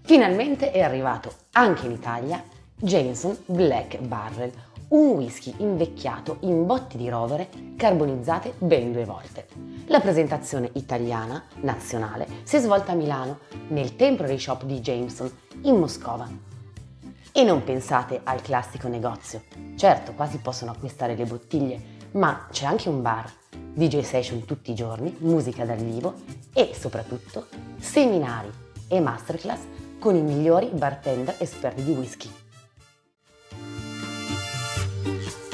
Finalmente è arrivato anche in Italia Jameson Black Barrel, un whisky invecchiato in botti di rovere carbonizzate ben 2 volte. La presentazione italiana, nazionale, si è svolta a Milano, nel Temporary Shop di Jameson, in Moscova. E non pensate al classico negozio. Certo, qua si possono acquistare le bottiglie, ma c'è anche un bar, DJ session tutti i giorni, musica dal vivo e soprattutto seminari e masterclass con i migliori bartender esperti di whisky.